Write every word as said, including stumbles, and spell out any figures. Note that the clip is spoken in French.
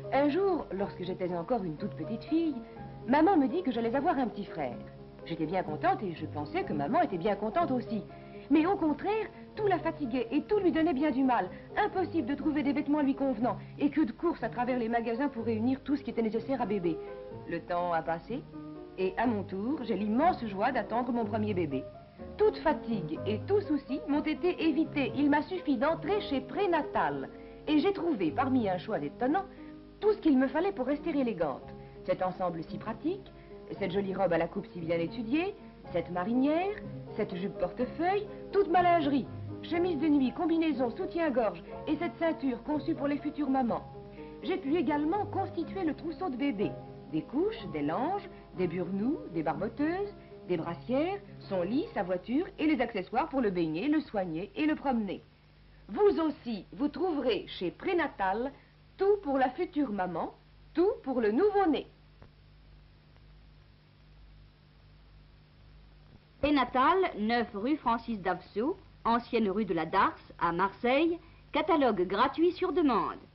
Un jour, lorsque j'étais encore une toute petite fille, maman me dit que j'allais avoir un petit frère. J'étais bien contente et je pensais que maman était bien contente aussi. Mais au contraire, tout la fatiguait et tout lui donnait bien du mal. Impossible de trouver des vêtements lui convenant et que de courses à travers les magasins pour réunir tout ce qui était nécessaire à bébé. Le temps a passé et à mon tour, j'ai l'immense joie d'attendre mon premier bébé. Toute fatigue et tout souci m'ont été évités. Il m'a suffi d'entrer chez Prénatal et j'ai trouvé parmi un choix d'étonnant tout ce qu'il me fallait pour rester élégante. Cet ensemble si pratique, cette jolie robe à la coupe si bien étudiée, cette marinière, cette jupe portefeuille, toute ma lingerie, chemise de nuit, combinaison, soutien-gorge et cette ceinture conçue pour les futures mamans. J'ai pu également constituer le trousseau de bébé. Des couches, des langes, des burnous, des barboteuses, des brassières, son lit, sa voiture et les accessoires pour le baigner, le soigner et le promener. Vous aussi, vous trouverez chez Prénatal tout pour la future maman, tout pour le nouveau-né. Prénatal, neuf rue Francis Davsou, ancienne rue de la Darse, à Marseille, catalogue gratuit sur demande.